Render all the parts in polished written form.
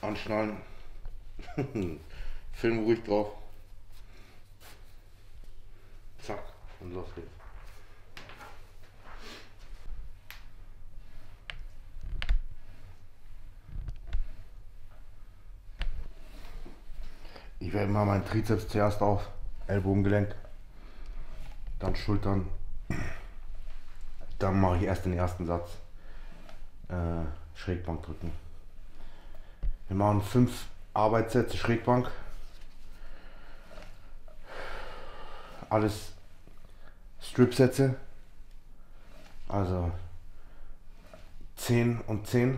Anschnallen. Film ruhig drauf. Zack und los geht's. Ich werde mal meinen Trizeps zuerst auf, Ellbogengelenk, dann Schultern, dann mache ich erst den ersten Satz, Schrägbank drücken. Wir machen 5 Arbeitssätze Schrägbank, alles Strip-Sätze, also 10 und 10,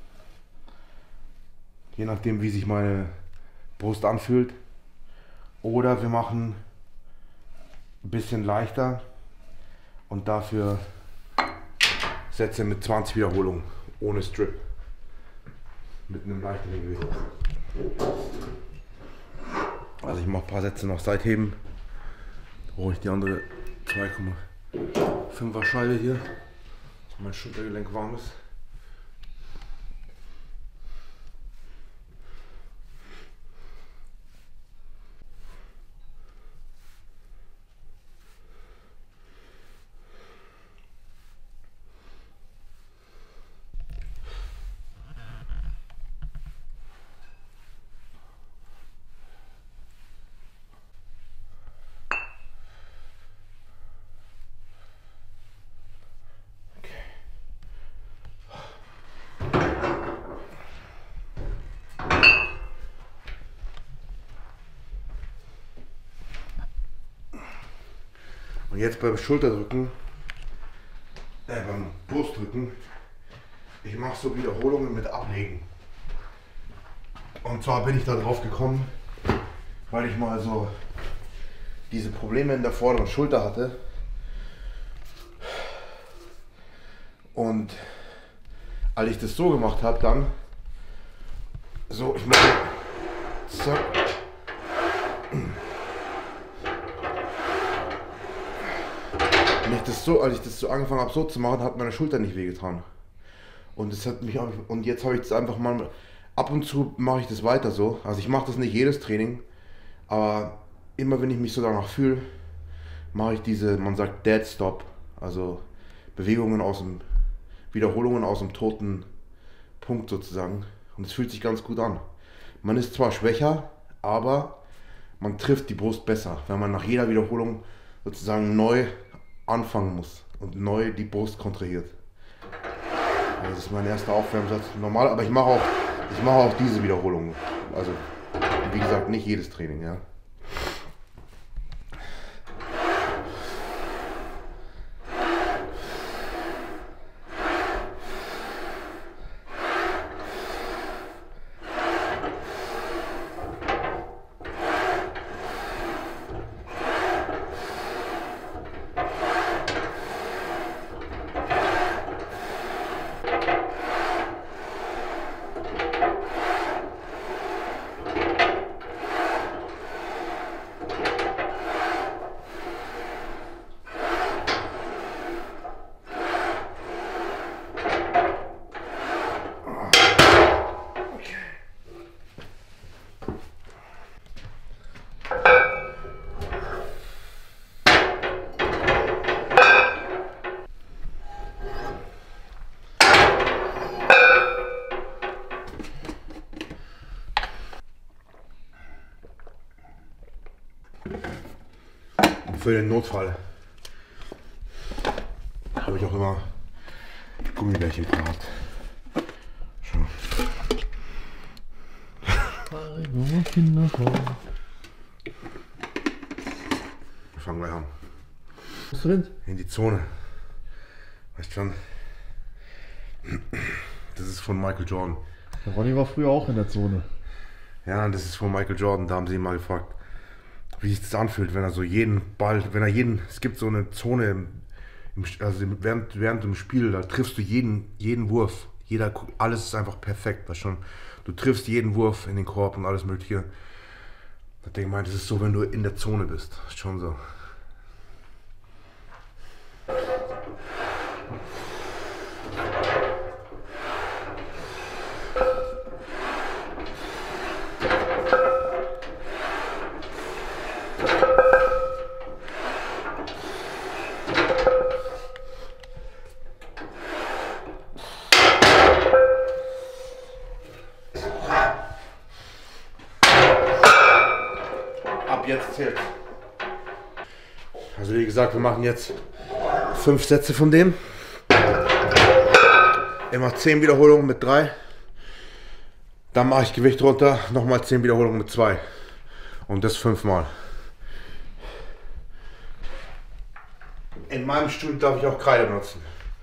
je nachdem wie sich meine Brust anfühlt. Oder wir machen ein bisschen leichter und dafür Sätze mit 20 Wiederholungen ohne Strip. Mit einem leichteren Gewicht. Also ich mache ein paar Sätze noch Seitheben. Da brauche ich die andere 2,5er Scheibe hier, dass mein Schultergelenk warm ist. Und jetzt beim Schulterdrücken, beim Brustdrücken, ich mache so Wiederholungen mit Ablegen. Und zwar bin ich da drauf gekommen, weil ich mal so diese Probleme in der vorderen Schulter hatte. Und als ich das so gemacht habe, dann so, ich mache zack. Als ich das so angefangen habe so zu machen, hat meine Schulter nicht wehgetan. Und das hat mich und jetzt habe ich das einfach mal, ab und zu mache ich das weiter so. Also ich mache das nicht jedes Training, aber immer wenn ich mich so danach fühle, mache ich diese, man sagt Dead Stop, also Wiederholungen aus dem toten Punkt sozusagen. Und es fühlt sich ganz gut an. Man ist zwar schwächer, aber man trifft die Brust besser, wenn man nach jeder Wiederholung sozusagen neu anfangen muss und neu die Brust kontrahiert. Das ist mein erster Aufwärmsatz. Normal, aber ich mache auch diese Wiederholungen. Also wie gesagt, nicht jedes Training, ja. Für den Notfall habe ich auch immer Gummibärchen parat. Schon. Wir fangen gleich an. Was drin? In die Zone. Weißt schon? Das ist von Michael Jordan. Der Ronny war früher auch in der Zone. Ja, das ist von Michael Jordan. Da haben sie ihn mal gefragt, wie sich das anfühlt, wenn er so es gibt so eine Zone, also während dem Spiel, da triffst du jeden Wurf, alles ist einfach perfekt, weißt schon, du triffst jeden Wurf in den Korb und alles mögliche. Da denke ich mal, das ist so, wenn du in der Zone bist, das ist schon so. gesagt, wir machen jetzt 5 Sätze von dem. Immer 10 Wiederholungen mit 3. Dann mache ich Gewicht runter, nochmal 10 Wiederholungen mit 2. Und das 5 Mal. In meinem Stuhl darf ich auch Kreide benutzen.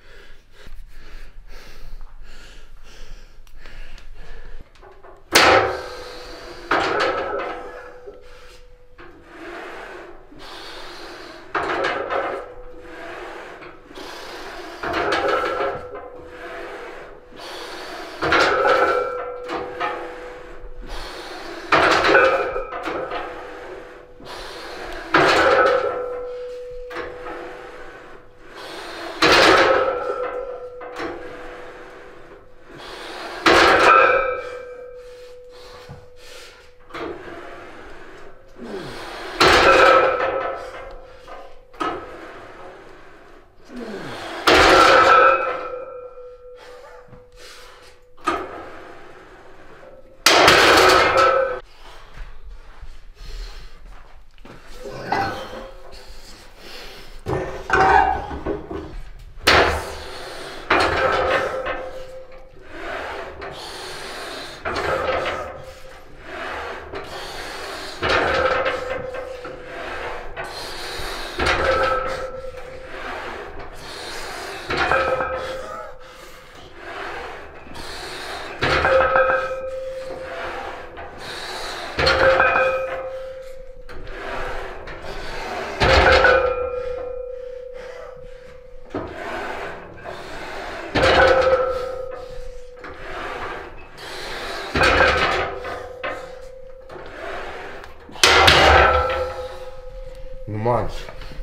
Nummer 1.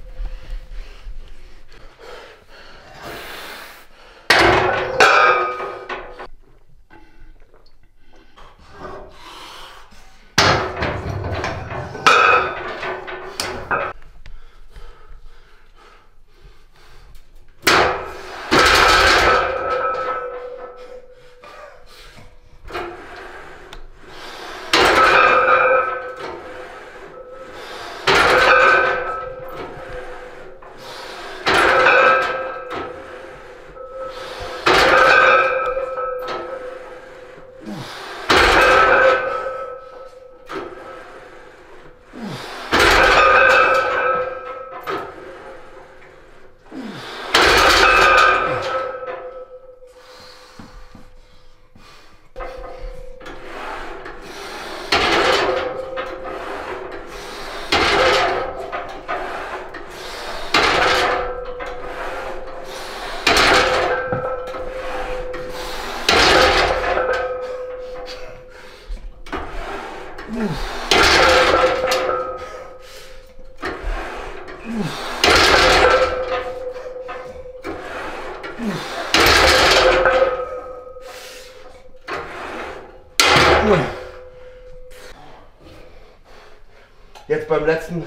Jetzt beim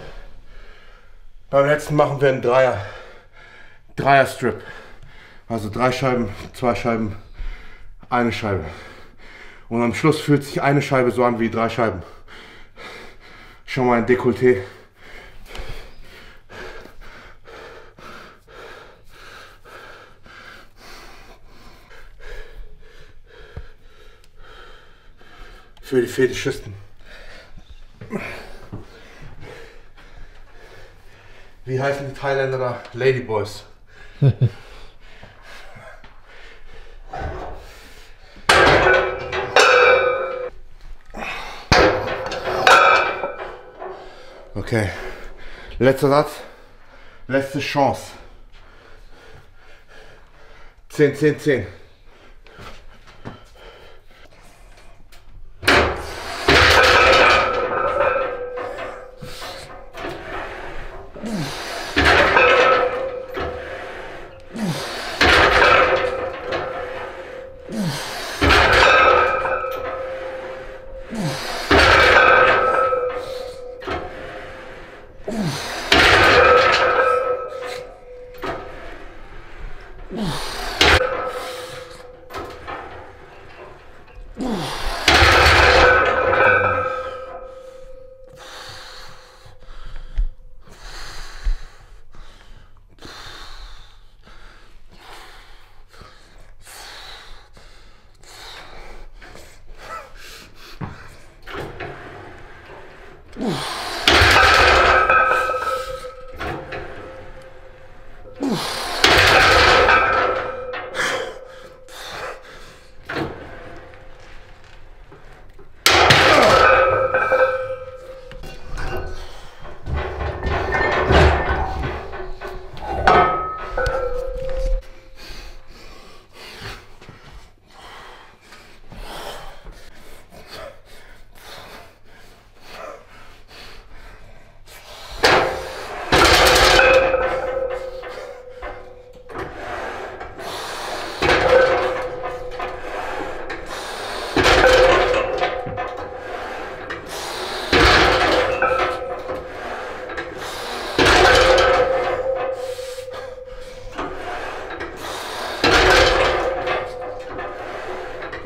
letzten machen wir einen Dreier-Strip. Also 3 Scheiben, 2 Scheiben, eine Scheibe. Und am Schluss fühlt sich eine Scheibe so an wie 3 Scheiben. Schon mal ein Dekolleté. Für die Fetischisten. Wie heißen die Thailänder da? Ladyboys. Okay, letzter Satz, letzte Chance. 10, 10, 10.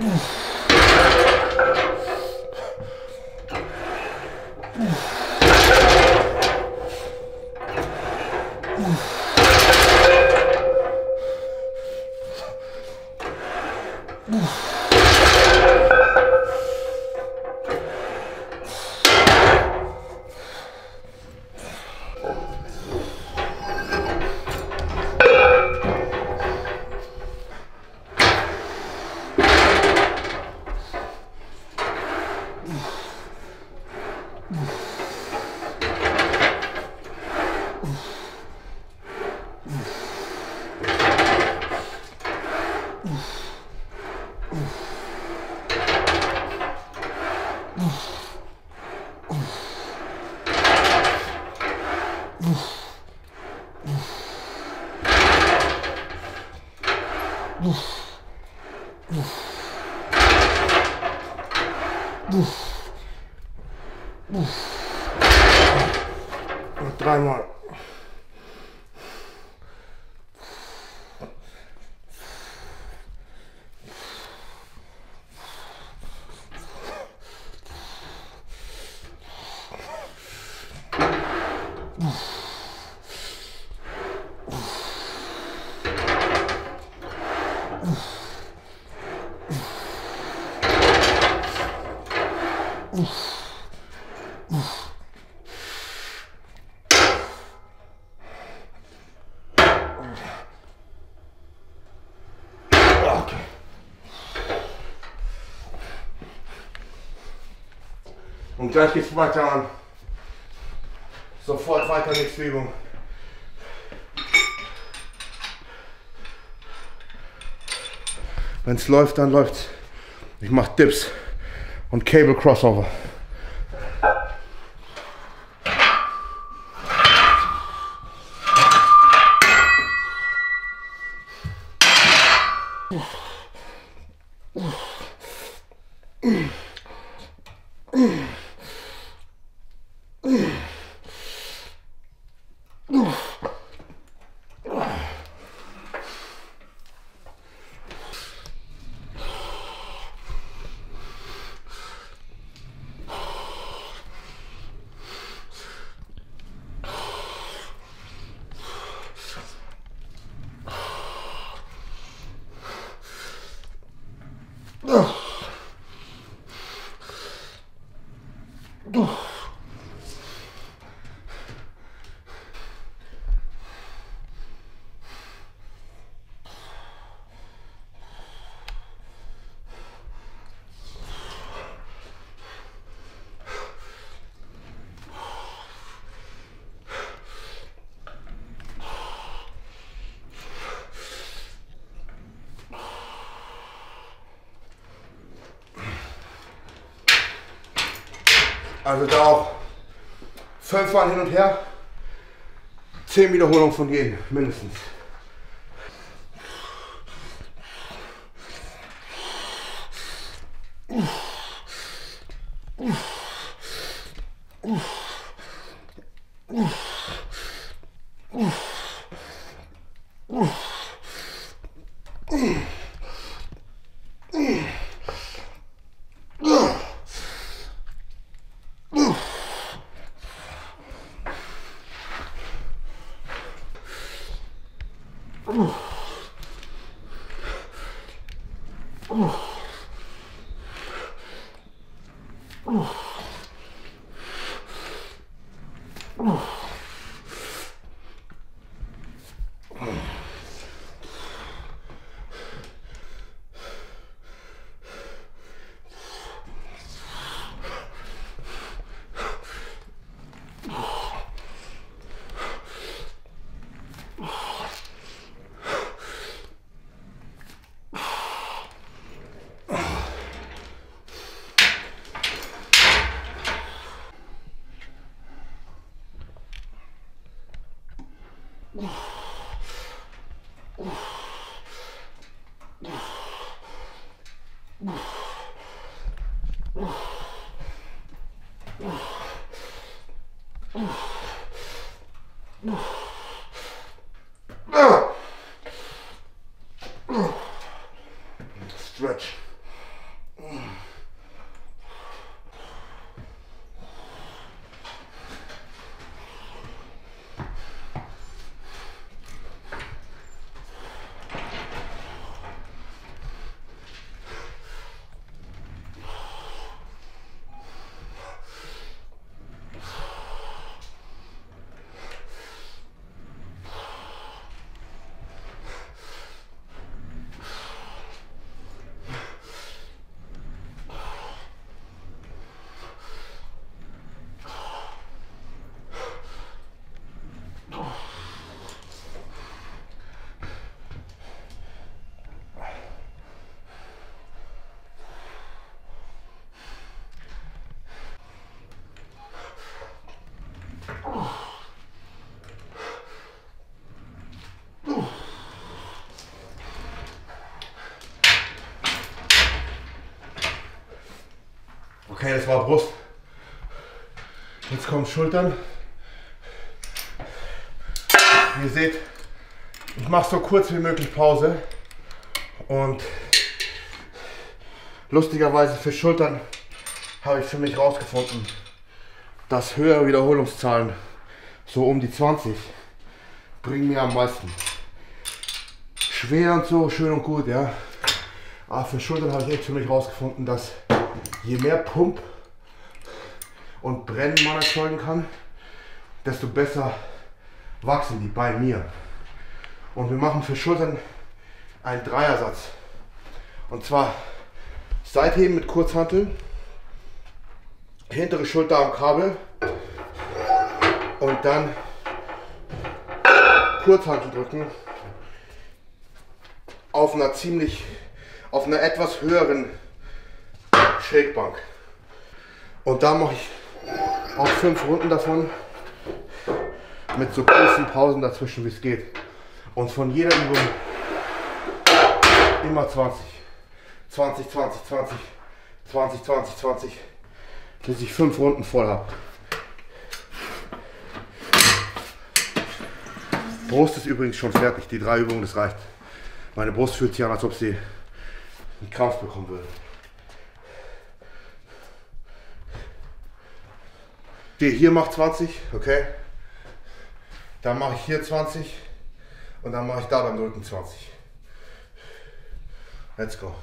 Und dreimal. Okay. Und gleich geht's weiter an. Sofort weiter nächste Übung. Wenn es läuft, dann läuft's. Ich mache Dips und Cable Crossover. Also da auch 5 Mal hin und her, 10 Wiederholungen von jedem, mindestens. Stretch. Okay, das war Brust. Jetzt kommen Schultern. Wie ihr seht, ich mache so kurz wie möglich Pause. Und lustigerweise für Schultern habe ich für mich rausgefunden, dass höhere Wiederholungszahlen, so um die 20, bringen mir am meisten. Schwer und so, schön und gut, ja. Aber für Schultern habe ich echt für mich rausgefunden, dass je mehr Pump und Brennen man erzeugen kann, desto besser wachsen die bei mir. Und wir machen für Schultern einen Dreiersatz. Und zwar Seitheben mit Kurzhanteln, hintere Schulter am Kabel und dann Kurzhantel drücken auf einer etwas höheren Schrägbank. Und da mache ich auch 5 Runden davon mit so kurzen Pausen dazwischen, wie es geht. Und von jeder Übung immer 20, 20, 20, 20, 20, 20, 20, bis ich 5 Runden voll habe. Brust ist übrigens schon fertig, die 3 Übungen, das reicht. Meine Brust fühlt sich an, als ob sie einen Krampf bekommen würde. Hier macht 20, okay. Dann mache ich hier 20 und dann mache ich da beim Drücken 20. Let's go.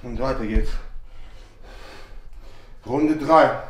Und weiter geht's. Runde 3.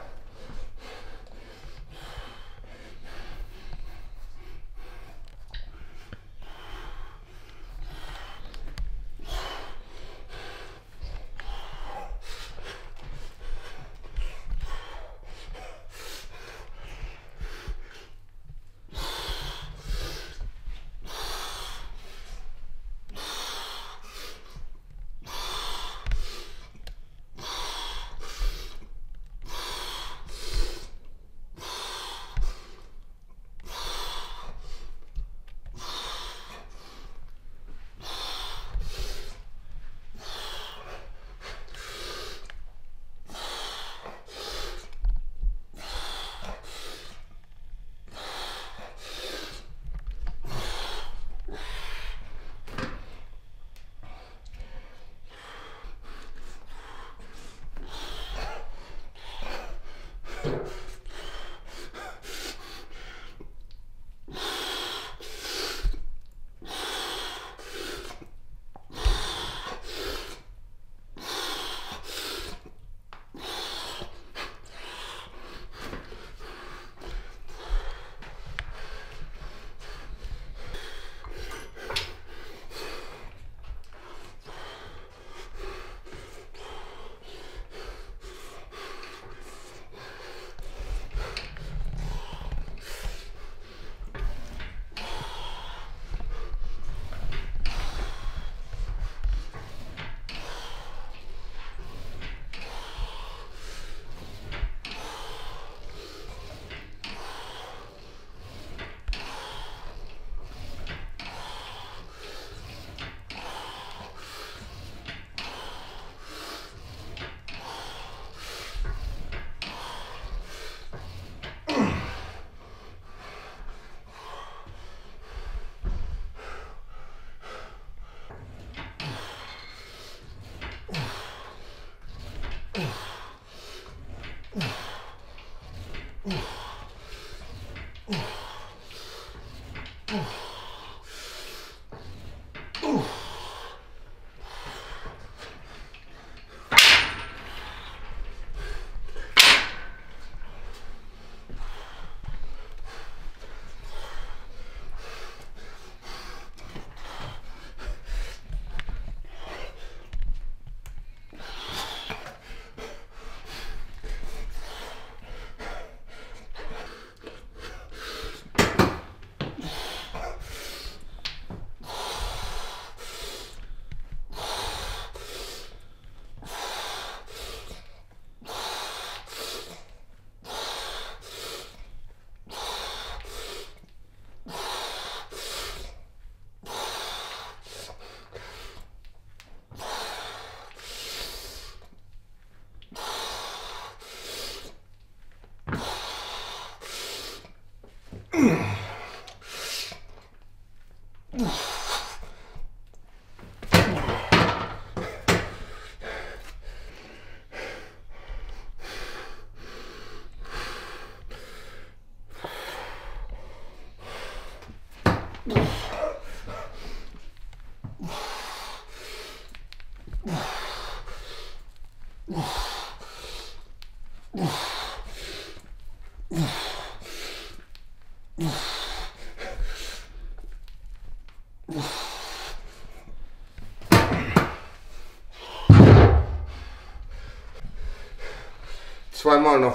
Zweimal noch.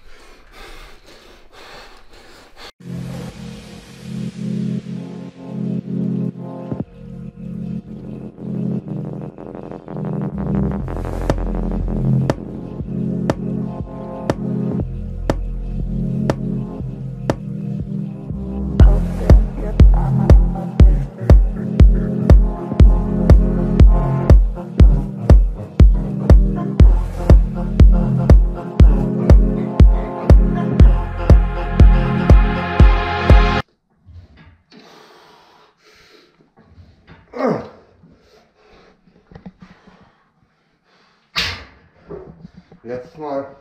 Letztes Mal.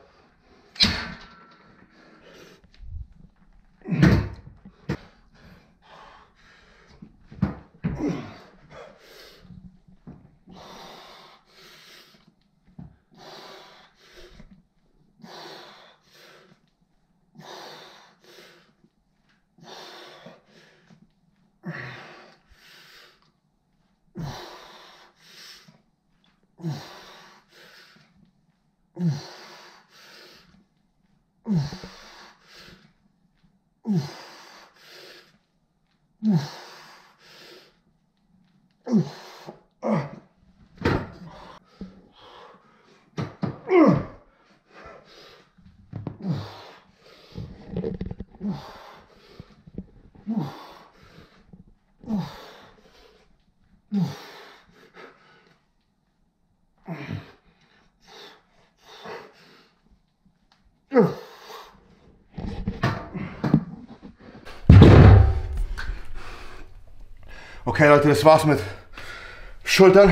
Okay Leute, das war's mit Schultern.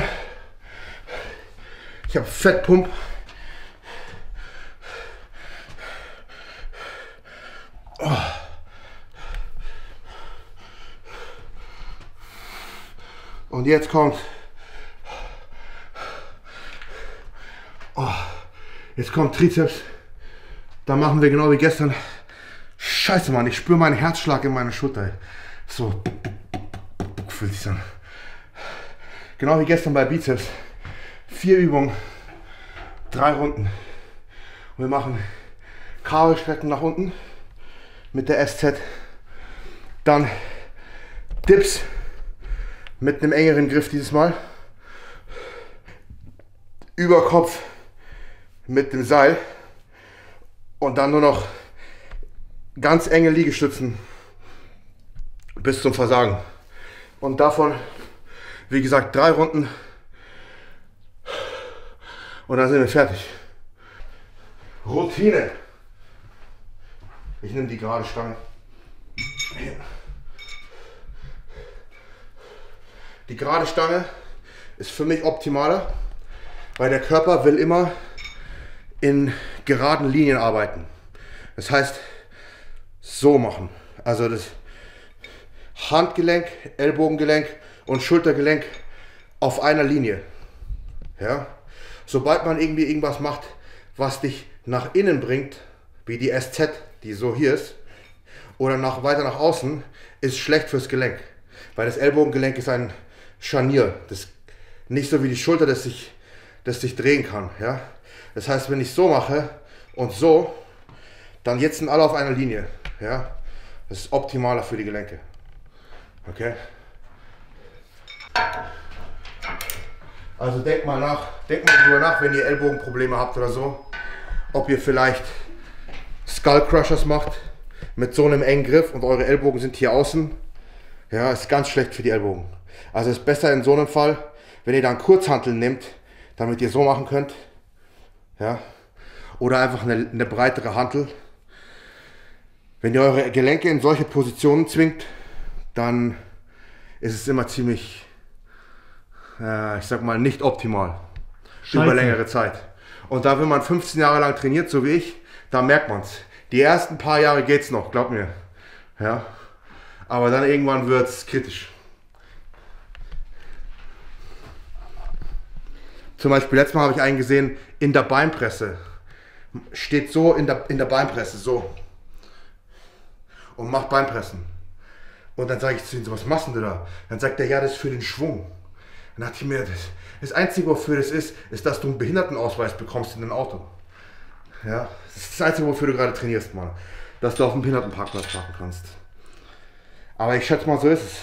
Ich habe Fettpump. Und jetzt kommt Trizeps. Da machen wir genau wie gestern. Scheiße Mann, ich spüre meinen Herzschlag in meiner Schulter. So fühlt sich an. Genau wie gestern bei Bizeps. 4 Übungen, 3 Runden. Und wir machen Kabelstrecken nach unten mit der SZ. Dann Dips mit einem engeren Griff dieses Mal. Überkopf mit dem Seil. Und dann nur noch ganz enge Liegestützen bis zum Versagen. Und davon, wie gesagt, 3 Runden. Und dann sind wir fertig. Routine. Ich nehme die gerade Stange. Hier. Die gerade Stange ist für mich optimaler, weil der Körper will immer in geraden Linien arbeiten. Das heißt, so machen. Also das Handgelenk, Ellbogengelenk und Schultergelenk auf einer Linie. Ja? Sobald man irgendwie irgendwas macht, was dich nach innen bringt, wie die SZ, die so hier ist, oder weiter nach außen, ist schlecht fürs Gelenk. Weil das Ellbogengelenk ist ein Scharnier. Das ist nicht so wie die Schulter, das sich drehen kann. Ja? Das heißt, wenn ich so mache und so, dann jetzt sind alle auf einer Linie. Ja? Das ist optimaler für die Gelenke. Okay? Also denkt mal drüber nach, wenn ihr Ellbogenprobleme habt oder so, ob ihr vielleicht Skull Crushers macht mit so einem engen Griff und eure Ellbogen sind hier außen. Ja, ist ganz schlecht für die Ellbogen. Also ist besser in so einem Fall, wenn ihr dann Kurzhanteln nehmt, damit ihr so machen könnt. Ja? Oder einfach eine breitere Hantel. Wenn ihr eure Gelenke in solche Positionen zwingt, dann ist es immer ziemlich, ich sag mal, nicht optimal. Scheiße. Über längere Zeit. Und da, wenn man 15 Jahre lang trainiert, so wie ich, da merkt man es. Die ersten paar Jahre geht's noch, glaubt mir. Ja? Aber dann irgendwann wird es kritisch. Zum Beispiel, letztes Mal habe ich einen gesehen, in der Beinpresse. Steht so in der Beinpresse, so. Und macht Beinpressen. Und dann sage ich zu ihm, so, was machst du da? Dann sagt er, ja, das ist für den Schwung. Dann dachte ich mir, das Einzige, wofür das ist, dass du einen Behindertenausweis bekommst in ein Auto. Ja, das ist das Einzige, wofür du gerade trainierst, Mann. Dass du auf dem Behindertenparkplatz parken kannst. Aber ich schätze mal, so ist es.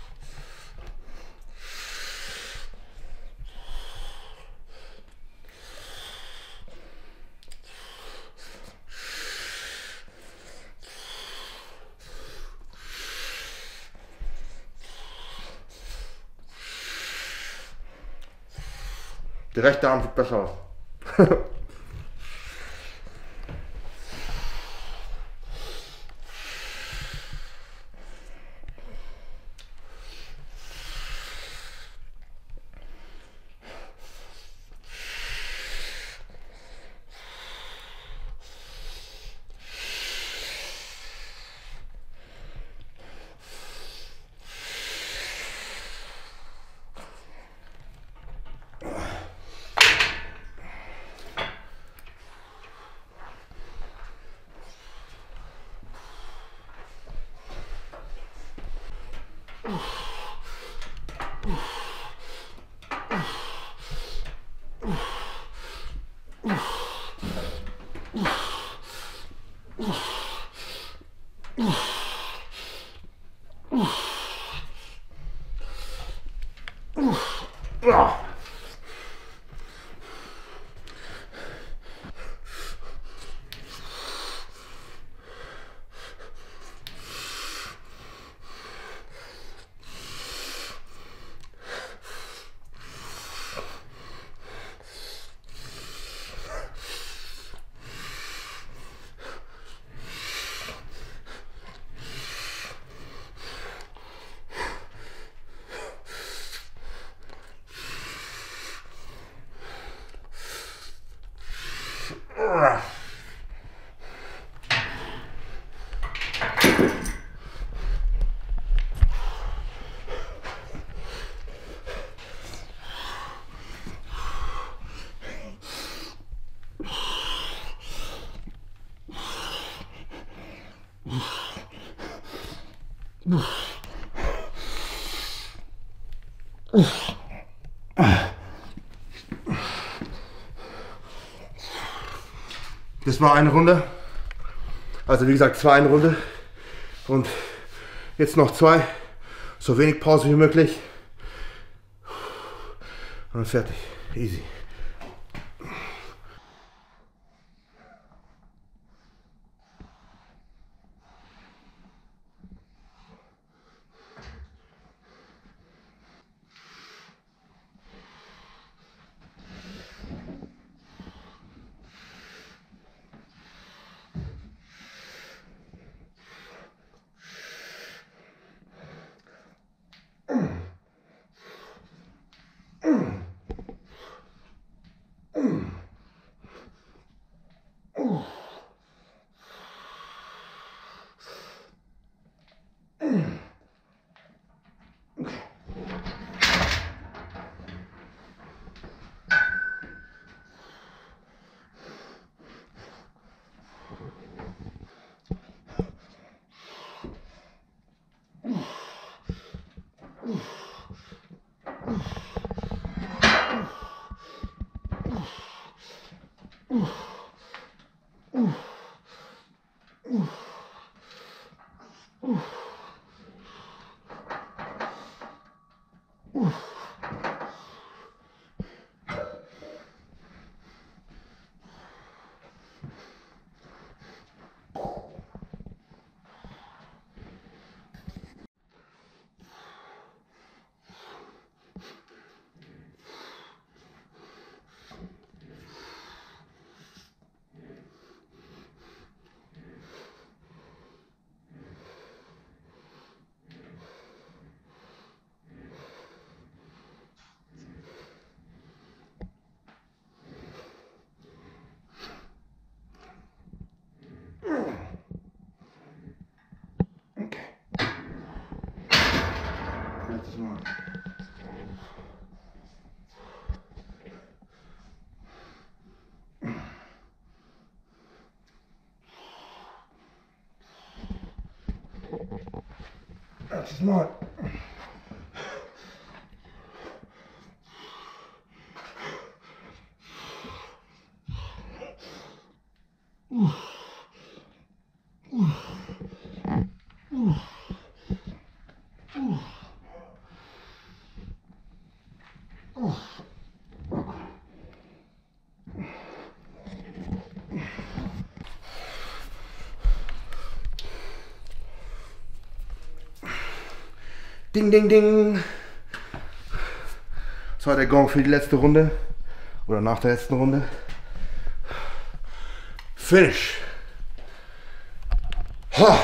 Der rechte Arm sieht besser aus. Das war eine Runde. Also wie gesagt, eine Runde. Und jetzt noch 2. So wenig Pause wie möglich. Und dann fertig. Easy. Letztes Mal. Ding, ding, ding. Das war der Gong für die letzte Runde. Oder nach der letzten Runde. Finish. Ha.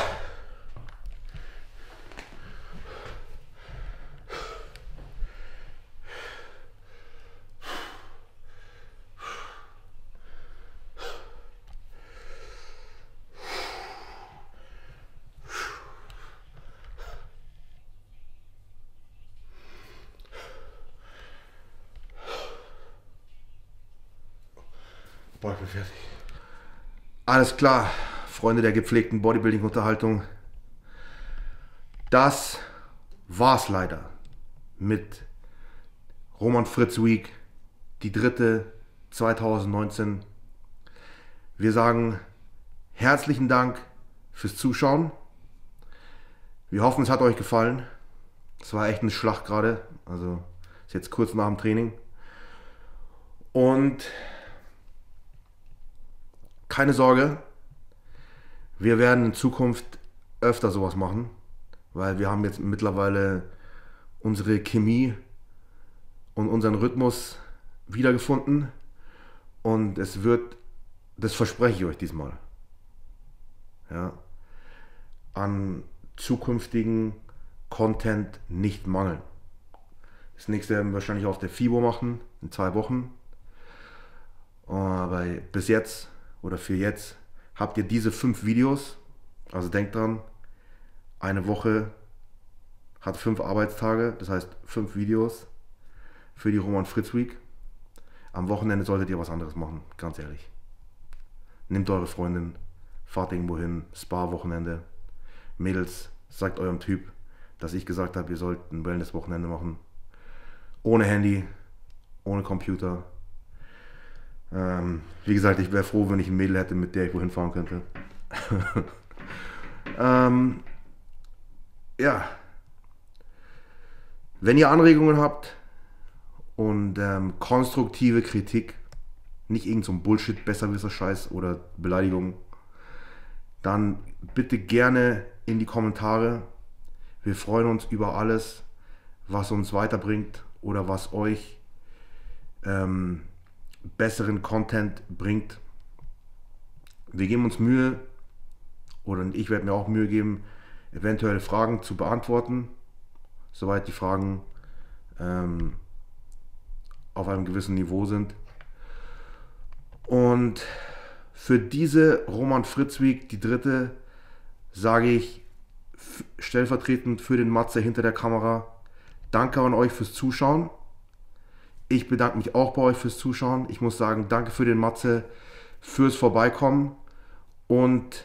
Boah, ich bin fertig. Alles klar, Freunde der gepflegten Bodybuilding-Unterhaltung. Das war's leider mit Roman Fritz Week, die dritte 2019. Wir sagen herzlichen Dank fürs Zuschauen. Wir hoffen, es hat euch gefallen. Es war echt eine Schlacht gerade. Also ist jetzt kurz nach dem Training. Und keine Sorge, wir werden in Zukunft öfter sowas machen, weil wir haben jetzt mittlerweile unsere Chemie und unseren Rhythmus wiedergefunden und es wird, das verspreche ich euch diesmal, ja, an zukünftigen Content nicht mangeln. Das nächste werden wir wahrscheinlich auf der FIBO machen, in 2 Wochen. Aber bis jetzt oder für jetzt habt ihr diese 5 Videos. Also denkt dran, eine Woche hat 5 Arbeitstage, das heißt 5 Videos für die Roman Fritz Week. Am Wochenende solltet ihr was anderes machen, ganz ehrlich. Nehmt eure Freundin, fahrt irgendwo hin, Spa-Wochenende. Mädels, sagt eurem Typ, dass ich gesagt habe, ihr sollt ein Wellness-Wochenende machen. Ohne Handy, ohne Computer. Wie gesagt, ich wäre froh, wenn ich ein Mädel hätte, mit der ich wohin fahren könnte. Ja. Wenn ihr Anregungen habt und konstruktive Kritik, nicht irgend so ein Bullshit, Besserwisser-Scheiß oder Beleidigung, dann bitte gerne in die Kommentare. Wir freuen uns über alles, was uns weiterbringt oder was euch besseren Content bringt. Wir geben uns Mühe, oder ich werde mir auch Mühe geben, eventuelle Fragen zu beantworten, soweit die Fragen auf einem gewissen Niveau sind. Und für diese Roman Fritz Week, die 3., sage ich stellvertretend für den Matze hinter der Kamera, danke an euch fürs Zuschauen. Ich bedanke mich auch bei euch fürs Zuschauen. Ich muss sagen, danke für den Matze, fürs Vorbeikommen und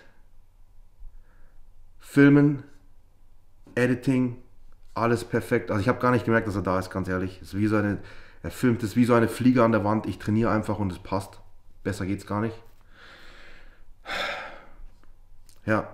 Filmen, Editing, alles perfekt. Also ich habe gar nicht gemerkt, dass er da ist, ganz ehrlich. Es ist wie so eine, er filmt es wie so eine Fliege an der Wand. Ich trainiere einfach und es passt. Besser geht's gar nicht. Ja.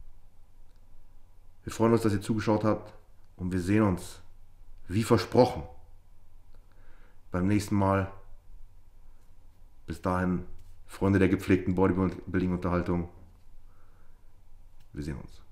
Wir freuen uns, dass ihr zugeschaut habt und wir sehen uns, wie versprochen, beim nächsten Mal. Bis dahin, Freunde der gepflegten Bodybuilding-Unterhaltung. Wir sehen uns.